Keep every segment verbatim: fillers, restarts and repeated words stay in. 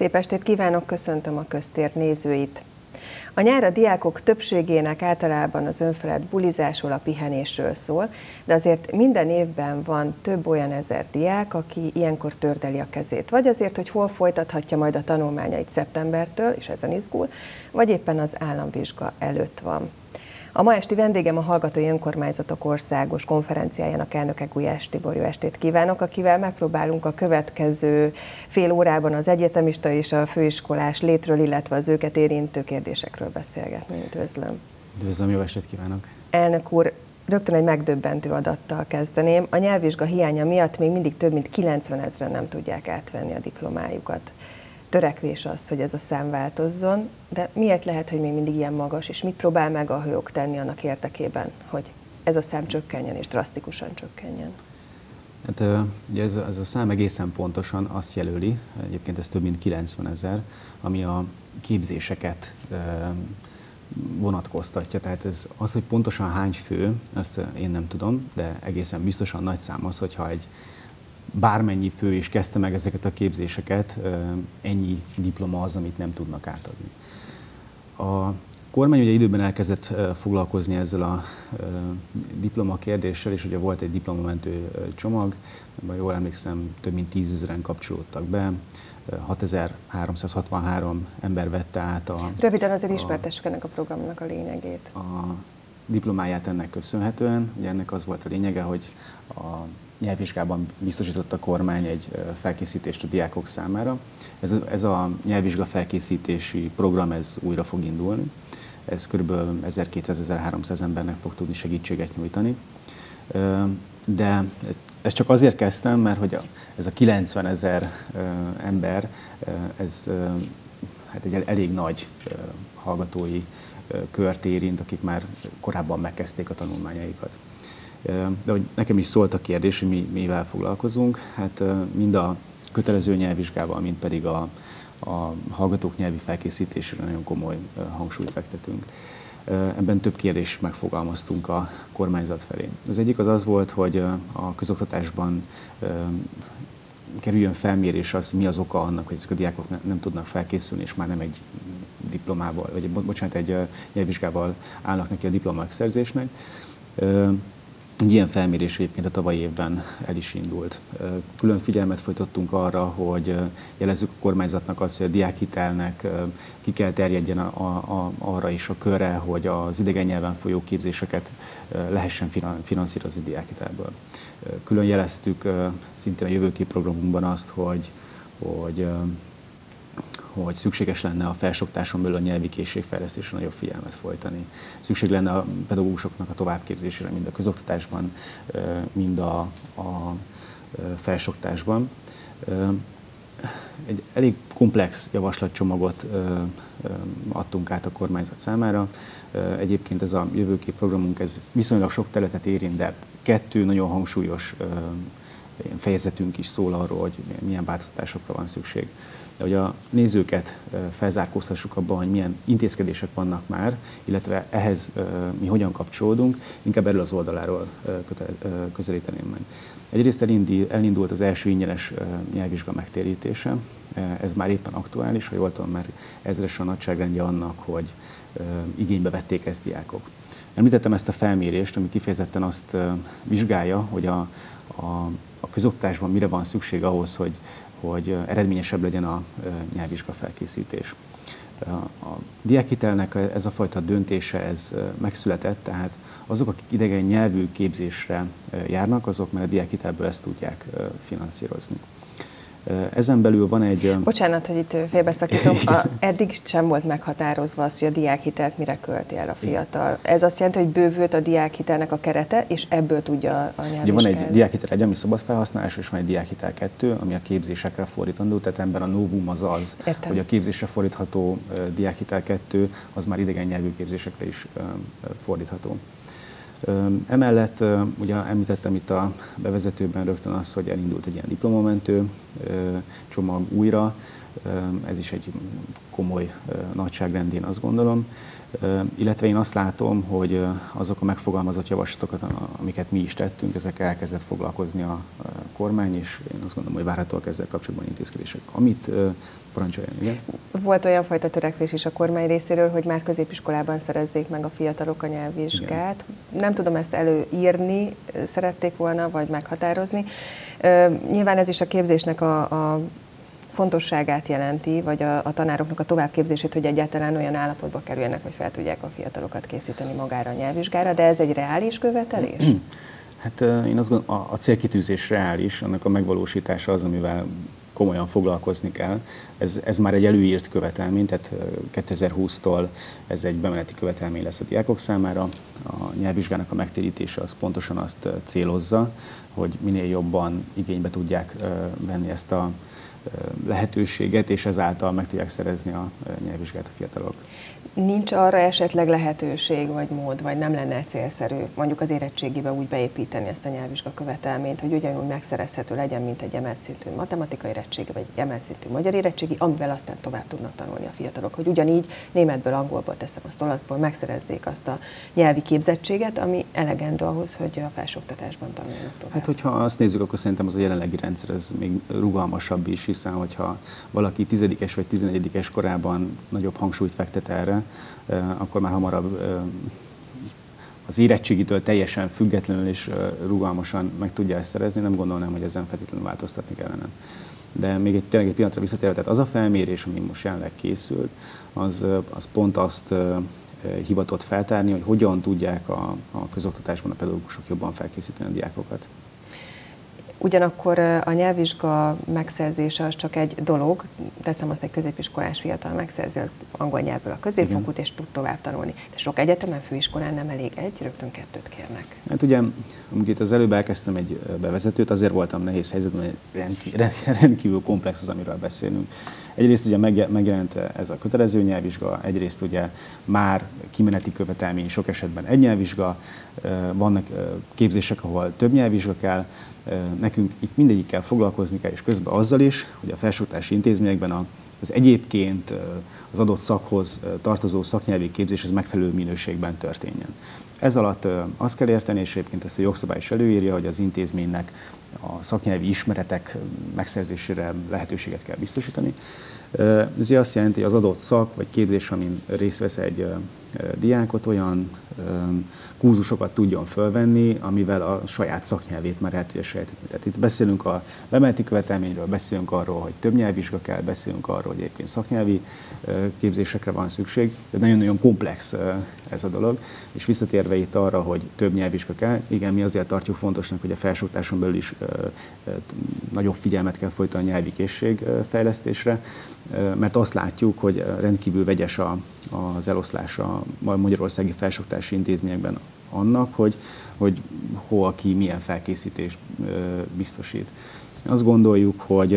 Szép estét kívánok, köszöntöm a Köztér nézőit! A nyár a diákok többségének általában az önfelett bulizásról, a pihenésről szól, de azért minden évben van több olyan ezer diák, aki ilyenkor tördeli a kezét. Vagy azért, hogy hol folytathatja majd a tanulmányait szeptembertől, és ezen izgul, vagy éppen az államvizsga előtt van. A ma esti vendégem a Hallgatói Önkormányzatok Országos Konferenciájának elnöke, Gulyás Tibor. Jó estét kívánok, akivel megpróbálunk a következő fél órában az egyetemista és a főiskolás létről, illetve az őket érintő kérdésekről beszélgetni. Üdvözlöm! Üdvözlöm, jó estét kívánok! Elnök úr, rögtön egy megdöbbentő adattal kezdeném. A nyelvvizsga hiánya miatt még mindig több mint kilencvenezren nem tudják átvenni a diplomájukat. Törekvés az, hogy ez a szám változzon, de miért lehet, hogy még mindig ilyen magas, és mit próbál meg a hőok tenni annak érdekében, hogy ez a szám csökkenjen, és drasztikusan csökkenjen? Hát ugye ez, ez a szám egészen pontosan azt jelöli, egyébként ez több mint kilencvenezer, ami a képzéseket vonatkoztatja. Tehát ez az, hogy pontosan hány fő, azt én nem tudom, de egészen biztosan nagy szám az, hogyha egy bármennyi fő is kezdte meg ezeket a képzéseket, ennyi diploma az, amit nem tudnak átadni. A kormány ugye időben elkezdett foglalkozni ezzel a diploma kérdéssel, és ugye volt egy diplomamentő csomag, ha jól emlékszem, több mint tízezren kapcsolódtak be, hatezer-háromszázhatvanhárom ember vette át a... Röviden azért ismertessük ennek a programnak a lényegét. A diplomáját ennek köszönhetően, ugye ennek az volt a lényege, hogy a nyelvvizsgában biztosított a kormány egy felkészítést a diákok számára. Ez a, ez a nyelvvizsga felkészítési program ez újra fog indulni. Ez kb. ezerkétszáz-ezerháromszáz embernek fog tudni segítséget nyújtani. De ezt csak azért kezdtem, mert hogy ez a kilencvenezer ember, ez hát egy elég nagy hallgatói kört érint, akik már korábban megkezdték a tanulmányaikat. De hogy nekem is szólt a kérdés, hogy mi, mivel foglalkozunk, hát mind a kötelező nyelvvizsgával, mind pedig a, a hallgatók nyelvi felkészítésére nagyon komoly hangsúlyt fektetünk. Ebben több kérdést megfogalmaztunk a kormányzat felé. Az egyik az az volt, hogy a közoktatásban kerüljön felmérés az, mi az oka annak, hogy ezek a diákok ne, nem tudnak felkészülni, és már nem egy diplomával, vagy bocsánat, egy nyelvvizsgával állnak neki a diploma megszerzésnek. Egy ilyen felmérés egyébként a tavalyi évben el is indult. Külön figyelmet folytattunk arra, hogy jelezzük a kormányzatnak azt, hogy a diákhitelnek ki kell terjedjen a, a, arra is a körre, hogy az idegen nyelven folyó képzéseket lehessen finanszírozni diákhitelből. Külön jeleztük szintén a jövőkép programunkban azt, hogy, hogy hogy szükséges lenne a felsőoktatáson belül a nyelvi készségfejlesztésre nagyobb figyelmet folytani. Szükség lenne a pedagógusoknak a továbbképzésére, mind a közoktatásban, mind a, a felsőoktatásban. Egy elég komplex javaslatcsomagot adtunk át a kormányzat számára. Egyébként ez a jövőkép programunk ez viszonylag sok területet érint, de kettő nagyon hangsúlyos fejezetünk is szól arról, hogy milyen változtatásokra van szükség. De hogy a nézőket felzárkóztassuk abban, hogy milyen intézkedések vannak már, illetve ehhez mi hogyan kapcsolódunk, inkább erről az oldaláról közelíteném meg. Egyrészt elindult az első ingyenes nyelvvizsga megtérítése, ez már éppen aktuális, ha jól tudom, mert ezres a nagyságrendje annak, hogy igénybe vették ezt diákok. Említettem ezt a felmérést, ami kifejezetten azt vizsgálja, hogy a, a, a közoktatásban mire van szükség ahhoz, hogy hogy eredményesebb legyen a nyelvvizsga felkészítés. A diákhitelnek ez a fajta döntése ez megszületett, tehát azok, akik idegen nyelvű képzésre járnak, azok már a diákhitelből ezt tudják finanszírozni. Ezen belül van egy... Bocsánat, hogy itt félbeszakítom, a, eddig sem volt meghatározva az, hogy a diákhitelt mire költi el a fiatal. Ez azt jelenti, hogy bővült a diákhitelnek a kerete, és ebből tudja a nyelvvizsgálni. Van egy diákhitel egy, ami szabad felhasználás, és van egy diákhitel kettő, ami a képzésekre fordítandó, tehát ebben a novum az az, Értem. hogy a képzésre fordítható diákhitel kettő, az már idegen nyelvű képzésekre is fordítható. Emellett ugye említettem itt a bevezetőben rögtön azt, hogy elindult egy ilyen diplomamentő csomag újra. Ez is egy komoly nagyságrend, én azt gondolom. Illetve én azt látom, hogy azok a megfogalmazott javaslatokat, amiket mi is tettünk, ezek elkezdett foglalkozni a kormány, és én azt gondolom, hogy várhatóak ezzel kapcsolatban intézkedések. Amit parancsoljon, igen? Volt olyan fajta törekvés is a kormány részéről, hogy már középiskolában szerezzék meg a fiatalok a nyelvvizsgát. Igen. Nem tudom ezt előírni, szerették volna, vagy meghatározni. Nyilván ez is a képzésnek a, a fontosságát jelenti, vagy a, a tanároknak a továbbképzését, hogy egyáltalán olyan állapotba kerüljenek, hogy fel tudják a fiatalokat készíteni magára a nyelvvizsgára, de ez egy reális követelés? Hát én azt gondolom, a, a célkitűzés reális, annak a megvalósítása az, amivel komolyan foglalkozni kell. Ez, ez már egy előírt követelmény, tehát kétezer-húsztól ez egy bemeneti követelmény lesz a diákok számára. A nyelvvizsgának a megtérítése az pontosan azt célozza, hogy minél jobban igénybe tudják venni ezt a lehetőséget, és ezáltal meg tudják szerezni a nyelvvizsgát a fiatalok. Nincs arra esetleg lehetőség, vagy mód, vagy nem lenne célszerű mondjuk az érettségibe úgy beépíteni ezt a nyelvvizsga követelményt, hogy ugyanúgy megszerezhető legyen, mint egy emelt szintű matematika érettségi, vagy egy emelt szintű magyar érettségi, amivel aztán tovább tudnak tanulni a fiatalok, hogy ugyanígy németből, angolból, teszem azt olaszból megszerezzék azt a nyelvi képzettséget, ami elegendő ahhoz, hogy a felsőoktatásban tanuljanak tovább. Hát, hogyha azt nézzük, akkor szerintem az a jelenlegi rendszer ez még rugalmasabb is, hiszen hogyha valaki tizedikes vagy tizenegyedikes korában nagyobb hangsúlyt fektet erre, akkor már hamarabb az érettségitől teljesen függetlenül és rugalmasan meg tudja ezt szerezni. Nem gondolnám, hogy ezen feltétlenül változtatni kellene. De még egy, tényleg egy pillanatra visszatérve, tehát az a felmérés, ami most jelenleg készült, az, az pont azt hivatott feltárni, hogy hogyan tudják a, a közoktatásban a pedagógusok jobban felkészíteni a diákokat. Ugyanakkor a nyelvvizsga megszerzése az csak egy dolog, teszem azt, egy középiskolás fiatal megszerzi az angol nyelvből a középfokút, és tud tovább tanulni. De sok egyetemen, főiskolán nem elég egy, rögtön kettőt kérnek. Hát ugye, amikor itt az előbb elkezdtem egy bevezetőt, azért voltam nehéz helyzetben, hogy rendkívül, rendkívül komplex az, amiről beszélünk. Egyrészt ugye megjelent ez a kötelező nyelvvizsga, egyrészt ugye már kimeneti követelmény, sok esetben egy nyelvvizsga, vannak képzések, ahol több nyelvvizsga kell. Nekünk itt mindegyikkel foglalkozni kell, és közben azzal is, hogy a felsőoktatási intézményekben az egyébként az adott szakhoz tartozó szaknyelvi képzés az megfelelő minőségben történjen. Ez alatt azt kell érteni, és egyébként ezt a jogszabály is előírja, hogy az intézménynek a szaknyelvi ismeretek megszerzésére lehetőséget kell biztosítani. Ez azt jelenti, hogy az adott szak vagy képzés, amin részt vesz egy diákot, olyan kurzusokat tudjon fölvenni, amivel a saját szaknyelvét már el tudja sajátítani. Tehát itt beszélünk a bemeneti követelményről, beszélünk arról, hogy több nyelvvizsga kell, beszélünk arról, hogy egyébként szaknyelvi képzésekre van szükség, de nagyon-nagyon komplex ez a dolog. És visszatérve itt arra, hogy több nyelvvizsga kell, igen, mi azért tartjuk fontosnak, hogy a felsőoktatáson belül is nagyobb figyelmet kell folytani a nyelvi készség fejlesztésre, mert azt látjuk, hogy rendkívül vegyes a, az eloszlása a magyarországi felsőoktatási intézményekben annak, hogy, hogy hol ki milyen felkészítést biztosít. Azt gondoljuk, hogy,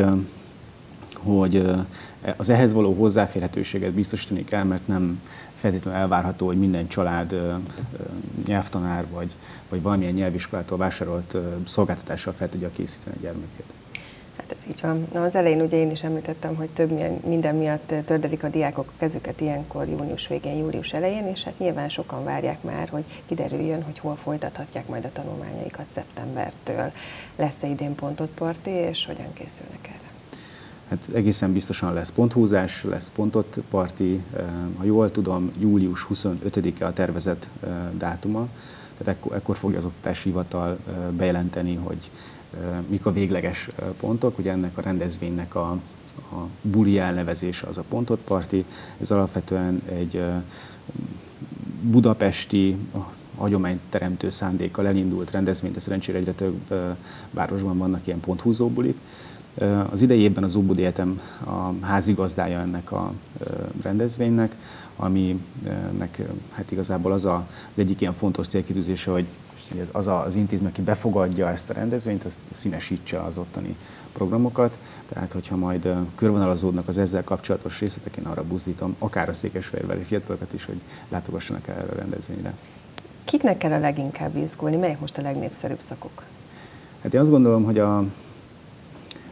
hogy az ehhez való hozzáférhetőséget biztosítani kell, mert nem feltétlenül elvárható, hogy minden család nyelvtanár vagy, vagy valamilyen nyelviskolától vásárolt szolgáltatással fel tudja készíteni a gyermekét. Hát ez így van. Na, az elején ugye én is említettem, hogy több minden miatt tördelik a diákok a kezüket ilyenkor június végén, július elején, és hát nyilván sokan várják már, hogy kiderüljön, hogy hol folytathatják majd a tanulmányaikat szeptembertől. Lesz-e idén pontot parti, és hogyan készülnek erre? Hát egészen biztosan lesz ponthúzás, lesz pontot parti. Ha jól tudom, július huszonötödike a tervezett dátuma, tehát ekkor, ekkor fogja az oktatási hivatal bejelenteni, hogy mik a végleges pontok. Ugye ennek a rendezvénynek a, a buli elnevezése az a pontot parti. Ez alapvetően egy budapesti hagyományteremtő szándékkal elindult rendezvény, de szerencsére egyre több városban vannak ilyen ponthúzó bulik. Az idei évben az Óbudi Egyetem a házigazdája ennek a rendezvénynek, aminek hát igazából az a, az egyik ilyen fontos célkitűzése, hogy ez az a, az intézmény, aki befogadja ezt a rendezvényt, azt színesítse az ottani programokat. Tehát, hogyha majd körvonalazódnak az ezzel kapcsolatos részletek, én arra buzdítom, akár a székesfehérvári fiatalokat is, hogy látogassanak el erre a rendezvényre. Kiknek kell a leginkább izgulni? Melyek most a legnépszerűbb szakok? Hát én azt gondolom, hogy a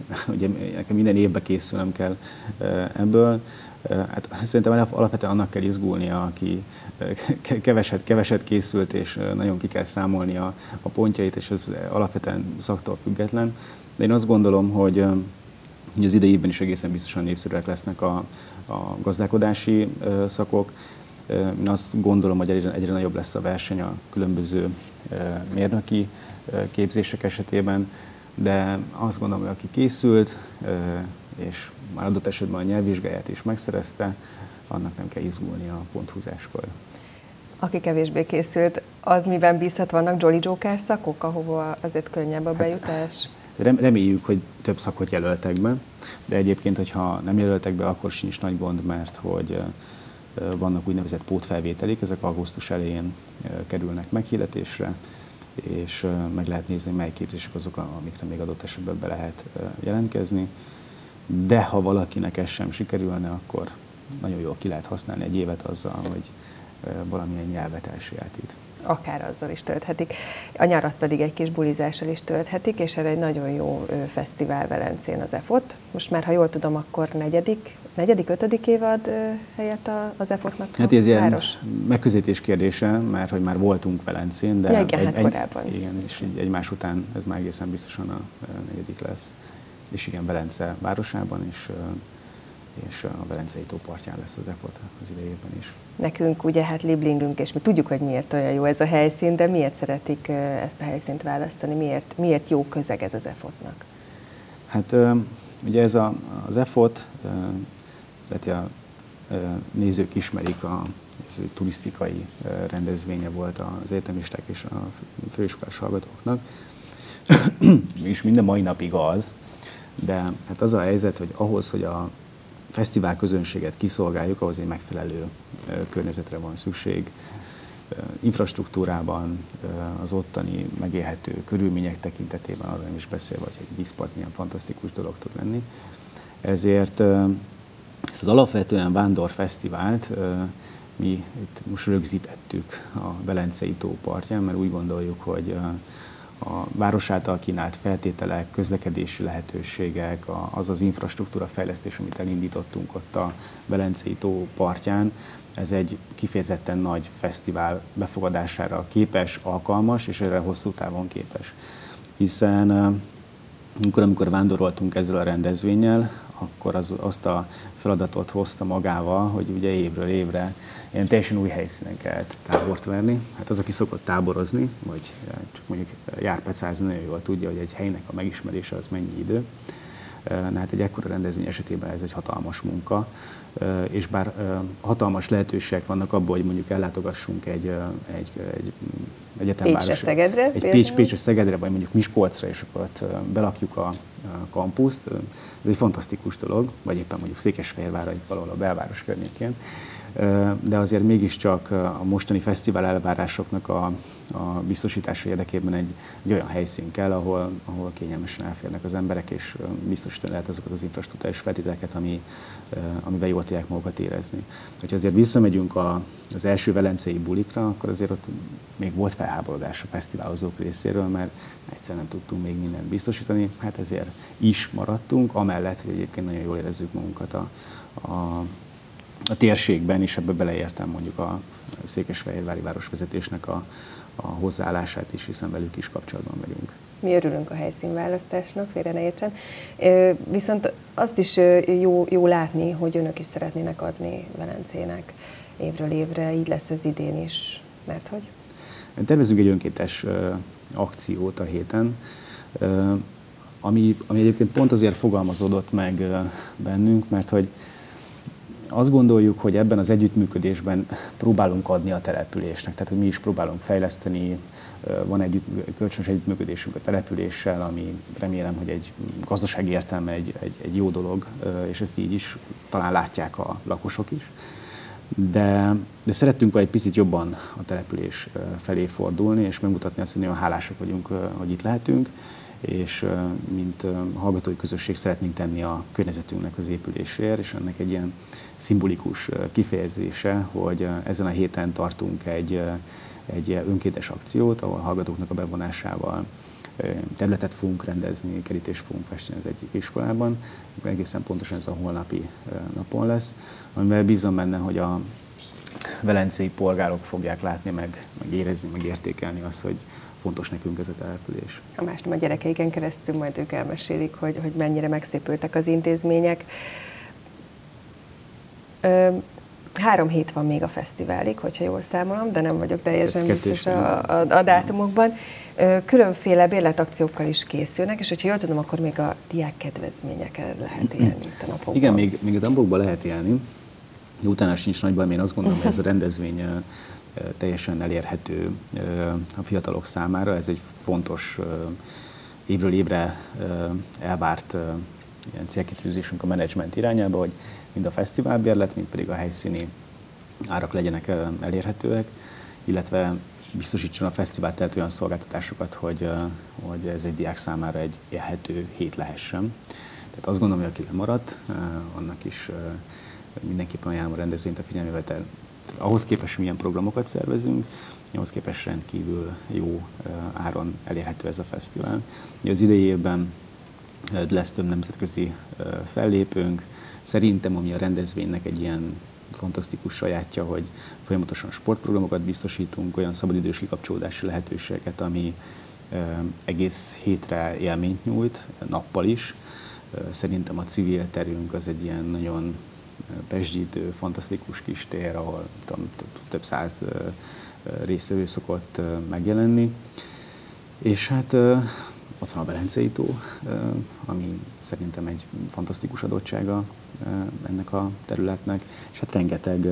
ugye nekem minden évben készülnem kell ebből. Hát szerintem alapvetően annak kell izgulnia, aki keveset, keveset készült, és nagyon ki kell számolni a, a pontjait, és ez alapvetően szaktól független. De én azt gondolom, hogy, hogy az idei évben is egészen biztosan népszerűek lesznek a, a gazdálkodási szakok. Én azt gondolom, hogy egyre, egyre nagyobb lesz a verseny a különböző mérnöki képzések esetében, de azt gondolom, hogy aki készült, és már adott esetben a nyelvvizsgáját is megszerezte, annak nem kell izgulni a ponthúzáskor. Aki kevésbé készült, az miben bízhat, vannak Jolly Joker szakok, ahova azért könnyebb a bejutás? Hát reméljük, hogy több szakot jelöltek be, de egyébként, hogyha nem jelöltek be, akkor sincs nagy gond, mert hogy vannak úgynevezett pótfelvételik, ezek augusztus elején kerülnek meghirdetésre, és meg lehet nézni, mely képzések azok, amikre még adott esetben be lehet jelentkezni. De ha valakinek ez sem sikerülne, akkor nagyon jól ki lehet használni egy évet azzal, hogy valamilyen nyelvet elsajátít. Akár azzal is tölthetik. A nyarat pedig egy kis bulizással is tölthetik, és erre egy nagyon jó fesztivál Velencén az e f o t. Most már, ha jól tudom, akkor negyedik, negyedik ötödik évad helyett az e f o t-nak hát ez ilyen megközelítés kérdése, mert hogy már voltunk Velencén, de ja, igen, egy, hát egy, korábban. Igen, és egy, egymás után ez már egészen biztosan a negyedik lesz. És igen, Velence városában is, és a Velencei tó partján lesz az e f o t az idejében is. Nekünk ugye hát Liblingünk, és mi tudjuk, hogy miért olyan jó ez a helyszín, de miért szeretik ezt a helyszínt választani, miért, miért jó közeg ez az e f o t-nak? Hát ugye ez a, az e f o t, tehát a nézők ismerik, a, ez egy turisztikai rendezvénye volt az egyetemisták és a főiskolás hallgatóknak, és minden mai napig az, de hát az a helyzet, hogy ahhoz, hogy a fesztivál közönséget kiszolgáljuk, ahhoz egy megfelelő környezetre van szükség. Infrastruktúrában, az ottani megélhető körülmények tekintetében, arra nem is beszélve, hogy egy vízpart milyen fantasztikus dolog tud lenni. Ezért ezt az alapvetően vándorfesztivált mi itt most rögzítettük a Velencei tó partján, mert úgy gondoljuk, hogy a város által kínált feltételek, közlekedési lehetőségek, az az infrastruktúra fejlesztés, amit elindítottunk ott a Velencei tó partján, ez egy kifejezetten nagy fesztivál befogadására képes, alkalmas, és erre hosszú távon képes. Hiszen amikor, amikor vándoroltunk ezzel a rendezvénnyel, akkor az, azt a feladatot hozta magával, hogy ugye évről évre ilyen teljesen új helyszínen kellett tábort verni. Hát az, aki szokott táborozni, vagy csak mondjuk járpecázni, nagyon jól tudja, hogy egy helynek a megismerése az mennyi idő. Na hát egy ekkora rendezvény esetében ez egy hatalmas munka, és bár hatalmas lehetőségek vannak abból, hogy mondjuk ellátogassunk egy, egy, egy egyetemvárosra, egy Pécs, Pécsre, Szegedre, vagy mondjuk Miskolcra, és akkor ott belakjuk a, a kampuszt. Ez egy fantasztikus dolog, vagy éppen mondjuk Székesfehérvárra, itt valahol a belváros környékén. De azért mégiscsak a mostani fesztivál elvárásoknak a, a biztosítása érdekében egy, egy olyan helyszín kell, ahol, ahol kényelmesen elférnek az emberek, és biztosítani lehet azokat az infrastruktúrális feltételeket, ami, amivel jól tudják magukat érezni. Ha azért visszamegyünk a, az első velencei bulikra, akkor azért ott még volt felháborodás a fesztiválozók részéről, mert egyszer nem tudtunk még mindent biztosítani, hát ezért is maradtunk, amellett, hogy egyébként nagyon jól érezzük magunkat a, a a térségben, és ebbe beleértem mondjuk a székesfehérvári városvezetésnek a, a hozzáállását is, hiszen velük is kapcsolatban vagyunk. Mi örülünk a helyszínválasztásnak, félre ne értsen. Viszont azt is jó, jó látni, hogy önök is szeretnének adni Velencének évről évre, így lesz ez idén is. Mert hogy? Tervezünk egy önkéntes akciót a héten, ami, ami egyébként pont azért fogalmazódott meg bennünk, mert hogy azt gondoljuk, hogy ebben az együttműködésben próbálunk adni a településnek, tehát hogy mi is próbálunk fejleszteni, van együtt, kölcsönös együttműködésünk a településsel, ami remélem, hogy egy gazdasági értelme egy, egy, egy jó dolog, és ezt így is talán látják a lakosok is. De, de szerettünk egy picit jobban a település felé fordulni, és megmutatni azt, hogy nagyon hálásak vagyunk, hogy itt lehetünk, és mint hallgatói közösség szeretnénk tenni a környezetünknek az épüléséért, és ennek egy ilyen szimbolikus kifejezése, hogy ezen a héten tartunk egy, egy önkéntes akciót, ahol a hallgatóknak a bevonásával területet fogunk rendezni, kerítést fogunk festeni az egyik iskolában. Egészen pontosan ez a holnapi napon lesz, amivel bízom benne, hogy a velencei polgárok fogják látni, meg, meg érezni, meg értékelni azt, hogy fontos nekünk ez a település. A más nem a gyerekeiken keresztül majd ők elmesélik, hogy, hogy mennyire megszépültek az intézmények. Ö, három hét van még a fesztiválig, hogyha jól számolom, de nem vagyok teljesen biztos a, a, a dátumokban. Ö, különféle bérletakciókkal is készülnek, és hogyha jól tudom, akkor még a diák kedvezményeket lehet élni itt a napokban. Igen, még, még a Dambokban lehet élni. Utána sincs nagy baj, én azt gondolom, hogy ez a rendezvény teljesen elérhető a fiatalok számára. Ez egy fontos, évről évre elvárt ilyen célkitűzésünk a menedzsment irányába, hogy mind a fesztiválbérlet, mind pedig a helyszíni árak legyenek elérhetőek, illetve biztosítson a fesztivál tehát olyan szolgáltatásokat, hogy, hogy ez egy diák számára egy élhető hét lehessen. Tehát azt gondolom, hogy aki lemaradt, annak is mindenképpen ajánlom a rendezvényt a figyelmével. Tehát ahhoz képest, milyen programokat szervezünk, ahhoz képest rendkívül jó áron elérhető ez a fesztivál. Az idei évben lesz több nemzetközi fellépőnk. Szerintem, ami a rendezvénynek egy ilyen fantasztikus sajátja, hogy folyamatosan sportprogramokat biztosítunk, olyan szabadidős kikapcsolódási lehetőségeket, ami egész hétre élményt nyújt, nappal is. Szerintem a civil terünk az egy ilyen nagyon pesdítő, fantasztikus kis tér, ahol tudom, több, több száz résztvevő szokott megjelenni. És hát ott van a Velencei tó, ami szerintem egy fantasztikus adottsága ennek a területnek, és hát rengeteg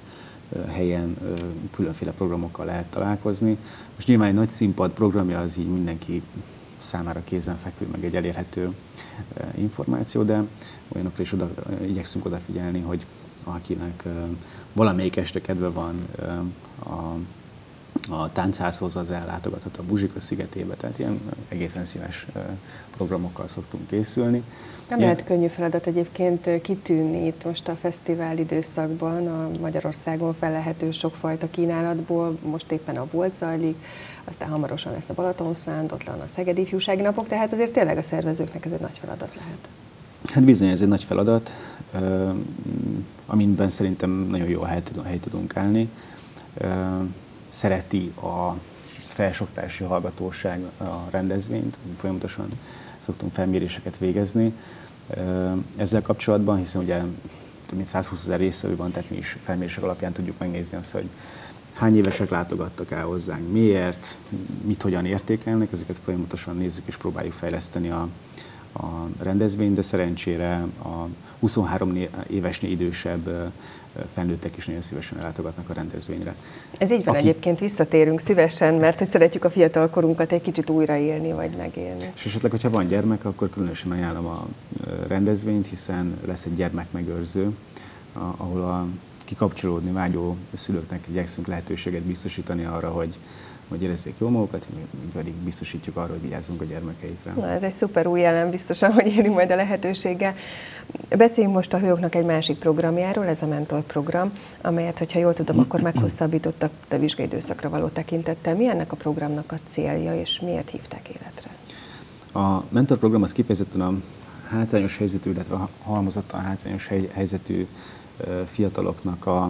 helyen különféle programokkal lehet találkozni. Most nyilván egy nagy színpad programja az így mindenki számára kézenfekvő, meg egy elérhető információ, de olyanokra is oda, igyekszünk odafigyelni, hogy akinek valamelyik este kedve van a, a táncházhoz, az ellátogathat a Buzsika szigetébe, tehát ilyen egészen színes programokkal szoktunk készülni. Nem lehet könnyű feladat egyébként kitűnni itt most a fesztivál időszakban, a Magyarországon felelhető sokfajta kínálatból, most éppen a Bolt zajlik, aztán hamarosan lesz a Balatonszánd, ott van a Szegedi Ifjúsági Napok, tehát azért tényleg a szervezőknek ez egy nagy feladat lehet. Hát bizony, ez egy nagy feladat, amiben szerintem nagyon jól helyt tudunk állni. Szereti a felsőoktatási hallgatóság a rendezvényt, folyamatosan szoktunk felméréseket végezni ezzel kapcsolatban, hiszen ugye több mint százhúszezer résztvevő van, tehát mi is felmérések alapján tudjuk megnézni azt, hogy hány évesek látogattak el hozzánk, miért, mit hogyan értékelnek, ezeket folyamatosan nézzük és próbáljuk fejleszteni a, a rendezvényt, de szerencsére a huszonhárom évesnél idősebb felnőttek is nagyon szívesen látogatnak a rendezvényre. Ez így van. Aki... egyébként visszatérünk szívesen, mert hogy szeretjük a fiatal korunkat egy kicsit újraélni vagy megélni. És esetleg, hogyha van gyermek, akkor különösen ajánlom a rendezvényt, hiszen lesz egy gyermekmegőrző, ahol a kikapcsolódni vágyó szülőknek igyekszünk lehetőséget biztosítani arra, hogy, hogy érezzék jól magukat, mi pedig biztosítjuk arra, hogy vigyázzunk a gyermekeikre. Na, ez egy szuper új jelen, biztosan, hogy érünk majd a lehetőséggel. Beszéljünk most a Hőoknak egy másik programjáról, ez a Mentor program, amelyet, hogyha jól tudom, akkor meghosszabbítottak a vizsgaidőszakra való tekintettel. Mi ennek a programnak a célja, és miért hívták életre? A Mentor program az kifejezetten a hátrányos helyzetű, illetve halmozottan hátrányos helyzetű fiataloknak a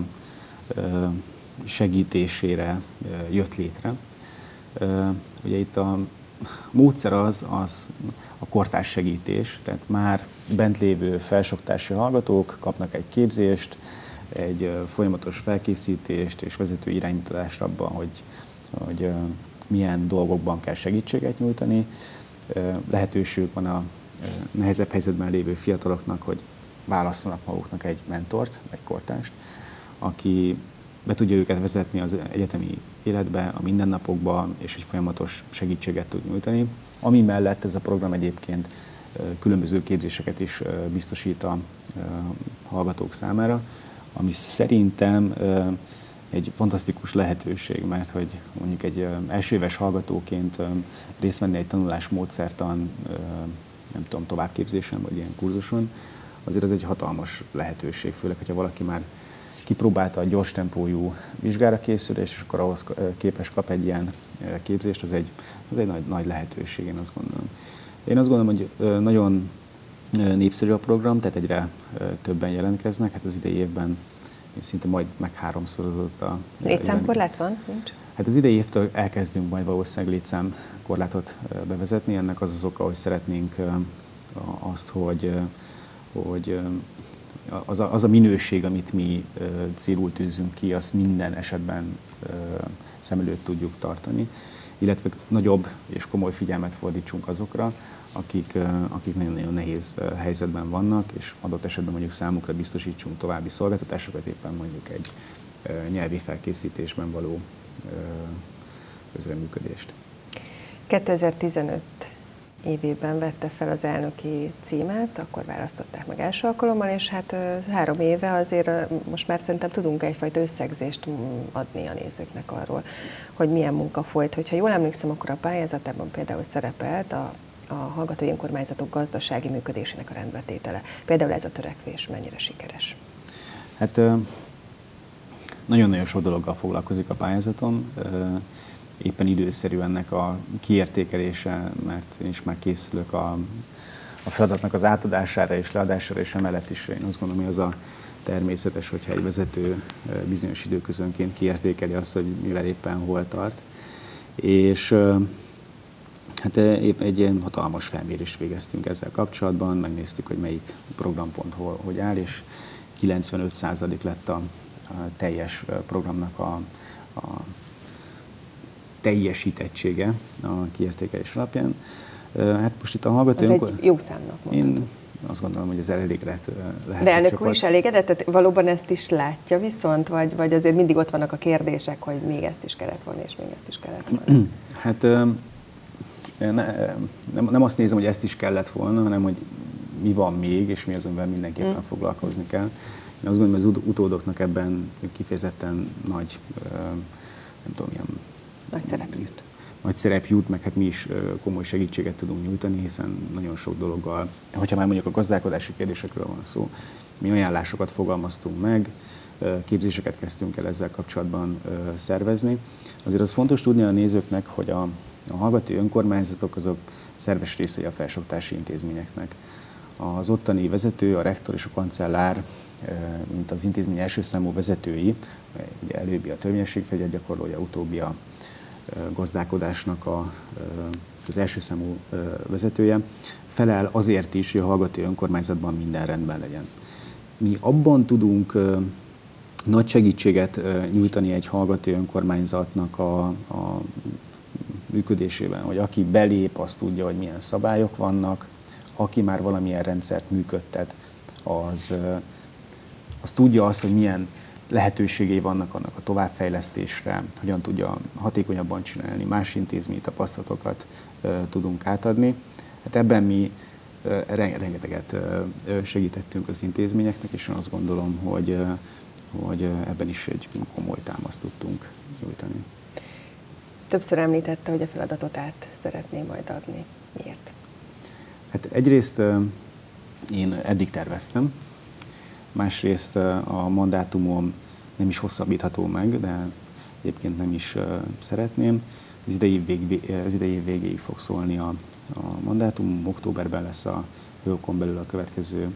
segítésére jött létre. Ugye itt a módszer az, az a kortárs segítés, tehát már bent lévő felsőoktatási hallgatók kapnak egy képzést, egy folyamatos felkészítést és vezető irányítást abban, hogy, hogy milyen dolgokban kell segítséget nyújtani. Lehetőségük van a nehezebb helyzetben lévő fiataloknak, hogy válasszanak maguknak egy mentort, egy kortárst, aki be tudja őket vezetni az egyetemi életbe, a mindennapokba, és egy folyamatos segítséget tud nyújtani. Ami mellett ez a program egyébként különböző képzéseket is biztosít a hallgatók számára, ami szerintem egy fantasztikus lehetőség, mert hogy mondjuk egy elsőéves hallgatóként részt venni egy tanulásmódszertan, nem tudom, továbbképzésen vagy ilyen kurzuson, azért ez egy hatalmas lehetőség, főleg, hogyha valaki már kipróbálta a gyors tempójú vizsgára készülés, és akkor ahhoz képes kap egy ilyen képzést, az egy, az egy nagy, nagy lehetőség, én azt gondolom. Én azt gondolom, hogy nagyon népszerű a program, tehát egyre többen jelentkeznek, hát az idei évben szinte majd meg háromszorozódott a... Létszámkorlát van? Nincs? Hát az idei évtől elkezdünk majd valószínűleg létszámkorlátot bevezetni, ennek az az oka, hogy szeretnénk azt, hogy, hogy az, a, az a minőség, amit mi célul tűzünk ki, azt minden esetben szem előtt tudjuk tartani, illetve nagyobb és komoly figyelmet fordítsunk azokra, akik, akik nagyon-nagyon nehéz helyzetben vannak, és adott esetben mondjuk számukra biztosítsunk további szolgáltatásokat, éppen mondjuk egy nyelvi felkészítésben való közreműködést. kétezer-tizenöt évében vette fel az elnöki címet, akkor választották meg első alkalommal, és hát három éve azért most már szerintem tudunk egyfajta összegzést adni a nézőknek arról, hogy milyen munka folyt. Hogyha jól emlékszem, akkor a pályázatában például szerepelt a, a hallgatói önkormányzatok gazdasági működésének a rendbetétele. Például ez a törekvés mennyire sikeres? Hát nagyon-nagyon sok dologgal foglalkozik a pályázatom. Éppen időszerű ennek a kiértékelése, mert én is már készülök a, a feladatnak az átadására és leadására, és emellett is én azt gondolom, hogy az a természetes, hogyha egy vezető bizonyos időközönként kiértékeli azt, hogy mivel éppen hol tart. És hát épp egy ilyen hatalmas felmérést végeztünk ezzel kapcsolatban, megnéztük, hogy melyik programpont hol, hogy áll, és kilencvenöt százalék lett a, a teljes programnak a, a teljesítettsége a kiértékelés alapján. Hát most itt a hallgató... Ez egy jó számnak mondható. Én azt gondolom, hogy ez elég lehet, lehet De elnök úr is elégedett? Tehát valóban ezt is látja viszont, vagy, vagy azért mindig ott vannak a kérdések, hogy még ezt is kellett volna, és még ezt is kellett volna? Hát ne, nem, nem azt nézem, hogy ezt is kellett volna, hanem hogy mi van még, és mi az, amivel mindenképpen mm. foglalkozni kell. Én azt gondolom, hogy az utódoknak ebben kifejezetten nagy, nem tudom, ilyen Nagy szerep jut. Nagy szerep jut, meg hát mi is komoly segítséget tudunk nyújtani, hiszen nagyon sok dologgal, hogyha már mondjuk a gazdálkodási kérdésekről van szó, mi ajánlásokat fogalmaztunk meg, képzéseket kezdtünk el ezzel kapcsolatban szervezni. Azért az fontos tudni a nézőknek, hogy a, a hallgatói önkormányzatok azok szerves részei a felsőoktatási intézményeknek. Az ottani vezető, a rektor és a kancellár, mint az intézmény első számú vezetői, ugye előbbi a törvényességfegyet gyakorlója, utóbbi a gazdálkodásnak a, az első számú vezetője, felel azért is, hogy a hallgatói önkormányzatban minden rendben legyen. Mi abban tudunk nagy segítséget nyújtani egy hallgatói önkormányzatnak a, a működésében, hogy aki belép, azt tudja, hogy milyen szabályok vannak, aki már valamilyen rendszert működtet, az, az tudja azt, hogy milyen lehetőségei vannak annak a továbbfejlesztésre, hogyan tudja hatékonyabban csinálni, más intézményi tapasztalatokat tudunk átadni. Hát ebben mi rengeteget segítettünk az intézményeknek, és én azt gondolom, hogy, hogy ebben is egy komoly támaszt tudtunk nyújtani. Többször említette, hogy a feladatot át szeretné majd adni. Miért? Hát egyrészt én eddig terveztem, másrészt a mandátumom nem is hosszabbítható meg, de egyébként nem is szeretném. Az idei év, vég, az idei év végéig fog szólni a, a mandátum, októberben lesz a hőkon belül a következő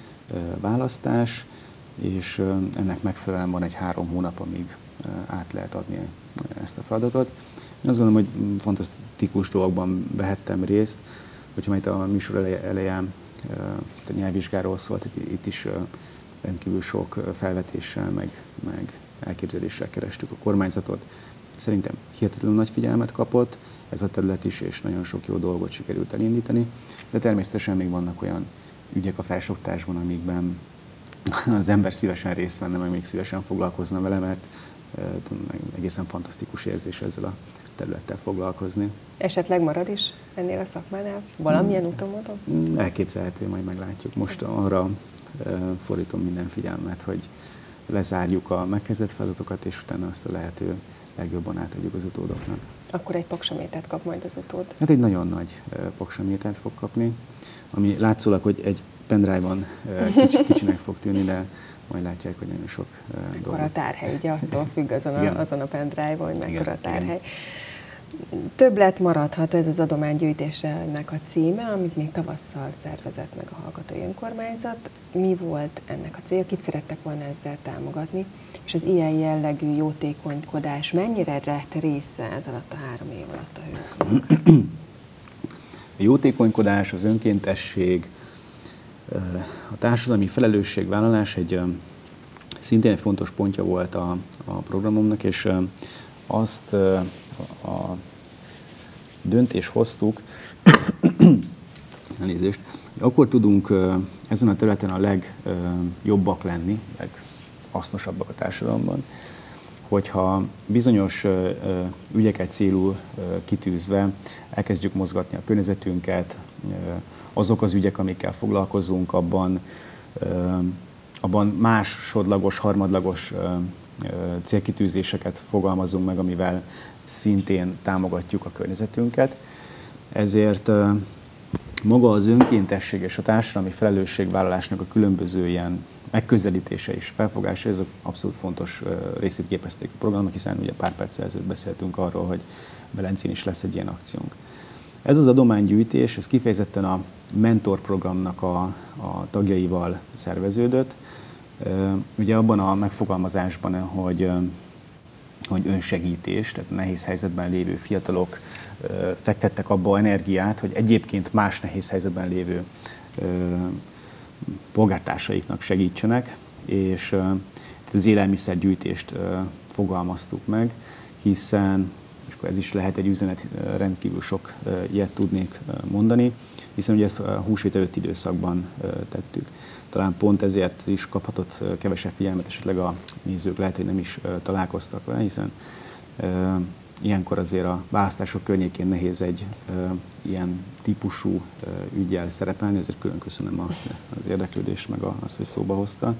választás, és ennek megfelelően van egy három hónap, amíg át lehet adni ezt a feladatot. Én azt gondolom, hogy fantasztikus dolgokban vehettem részt, hogyha majd a műsor elején a nyelvvizsgáról szólt, itt is rendkívül sok felvetéssel, meg, meg elképzeléssel kerestük a kormányzatot. Szerintem hihetetlenül nagy figyelmet kapott ez a terület is, és nagyon sok jó dolgot sikerült elindítani, de természetesen még vannak olyan ügyek a felsőoktatásban, amikben az ember szívesen részt venne, meg még szívesen foglalkozna vele, mert egészen fantasztikus érzés ezzel a területtel foglalkozni. Esetleg marad is ennél a szakmánál? Valamilyen úton módon? Elképzelhető, majd meglátjuk. Most arra fordítom minden figyelmet, hogy lezárjuk a megkezdett feladatokat, és utána azt a lehető legjobban átadjuk az utódoknak. Akkor egy paksamétert kap majd az utód? Hát egy nagyon nagy paksamétert fog kapni, ami látszólag, hogy egy pendrive-on kicsi, kicsinek fog tűnni, de majd látják, hogy nagyon sok dolgot. Mekkora a tárhely, ugye attól függ azon a, azon a pendrive-on, hogy mekkora a tárhely. Igen. Többlet maradhat, ez az adománygyűjtésének a címe, amit még tavasszal szervezett meg a Hallgatói Önkormányzat. Mi volt ennek a célja, kit szerettek volna ezzel támogatni, és az ilyen jellegű jótékonykodás mennyire lett része ez alatt a három év alatt a Hők? A jótékonykodás, az önkéntesség, a társadalmi felelősségvállalás egy szintén egy fontos pontja volt a, a programomnak, és azt a döntést hoztuk, elnézést, hogy akkor tudunk ezen a területen a legjobbak lenni, leghasznosabbak a társadalomban, hogyha bizonyos ügyeket célul kitűzve elkezdjük mozgatni a környezetünket, azok az ügyek, amikkel foglalkozunk, abban, abban másodlagos, harmadlagos célkitűzéseket fogalmazunk meg, amivel szintén támogatjuk a környezetünket. Ezért maga az önkéntesség és a társadalmi felelősségvállalásnak a különböző ilyen megközelítése és felfogása, ezek abszolút fontos részét képezték a programnak, hiszen ugye pár perccel ezelőtt beszéltünk arról, hogy Velencén is lesz egy ilyen akciónk. Ez az adománygyűjtés, ez kifejezetten a mentor programnak a, a tagjaival szerveződött. Ugye abban a megfogalmazásban, hogy, hogy önsegítés, tehát nehéz helyzetben lévő fiatalok fektettek abba energiát, hogy egyébként más nehéz helyzetben lévő polgártársaiknak segítsenek, és az élelmiszergyűjtést fogalmaztuk meg, hiszen, és akkor ez is lehet egy üzenet, rendkívül sok ilyet tudnék mondani, hiszen ugye ezt a húsvét előtti időszakban tettük. Talán pont ezért is kaphatott kevesebb figyelmet, esetleg a nézők lehet, hogy nem is találkoztak vele, hiszen ilyenkor azért a választások környékén nehéz egy ilyen típusú üggyel szerepelni, ezért külön köszönöm a, az érdeklődést, meg azt, hogy szóba hozta.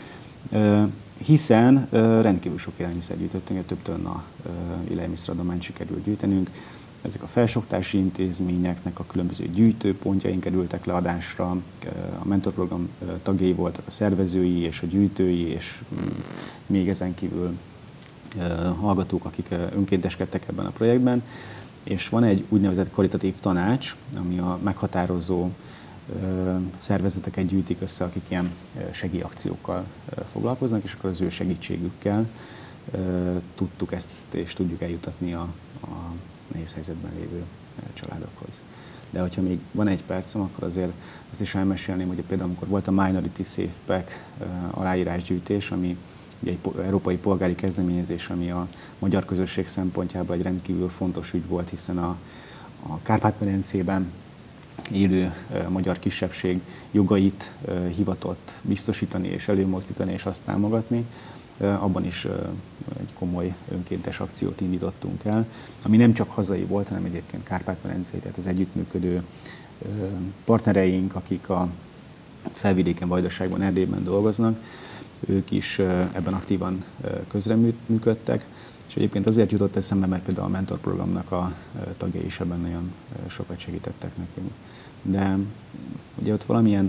Hiszen rendkívül sok élelmiszer gyűjtöttünk, több tonna élelmiszeradományt sikerült gyűjtenünk. Ezek a felsőoktatási intézményeknek a különböző gyűjtőpontjaink kerültek leadásra, a mentorprogram tagjai voltak a szervezői és a gyűjtői, és még ezen kívül hallgatók, akik önkénteskedtek ebben a projektben. És van egy úgynevezett karitatív tanács, ami a meghatározó szervezeteket gyűjtik össze, akik ilyen segélyakciókkal foglalkoznak, és akkor az ő segítségükkel tudtuk ezt, és tudjuk eljutatni a, a nehéz helyzetben lévő családokhoz. De hogyha még van egy percem, akkor azért azt is elmesélném, hogy például amikor volt a Minority Safe Pack aláírásgyűjtés, ami ugye egy európai polgári kezdeményezés, ami a magyar közösség szempontjából egy rendkívül fontos ügy volt, hiszen a, a Kárpát-medencében élő magyar kisebbség jogait hivatott biztosítani és előmozdítani és azt támogatni. Abban is egy komoly önkéntes akciót indítottunk el, ami nem csak hazai volt, hanem egyébként Kárpát-medencei, tehát az együttműködő partnereink, akik a felvidéken, Vajdaságban, Erdélyben dolgoznak, ők is ebben aktívan közreműködtek, és egyébként azért jutott eszembe, mert például a mentorprogramnak a tagjai is ebben nagyon sokat segítettek nekünk. De ugye ott valamilyen,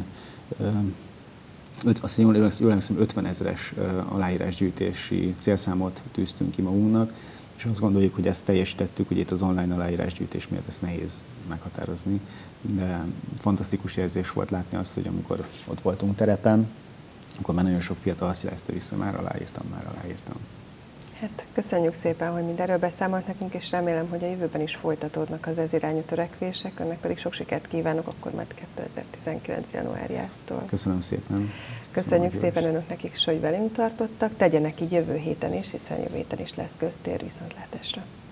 azt jól emlékszem, ötven ezres aláírásgyűjtési célszámot tűztünk ki magunknak, és azt gondoljuk, hogy ezt teljesítettük, ugye itt az online aláírásgyűjtés miatt ezt nehéz meghatározni, de fantasztikus érzés volt látni azt, hogy amikor ott voltunk terepen, akkor már nagyon sok fiatal azt jelezte vissza, hogy már aláírtam, már aláírtam. Hát köszönjük szépen, hogy mindenről beszámolt nekünk, és remélem, hogy a jövőben is folytatódnak az ez irányú törekvések, önnek pedig sok sikert kívánok, akkor majd kétezer-tizenkilenc januárjától. Köszönöm szépen. Köszönjük Köszönöm szépen önöknek is, hogy velünk tartottak, tegyenek így jövő héten is, hiszen jövő héten is lesz köztér, viszontlátásra.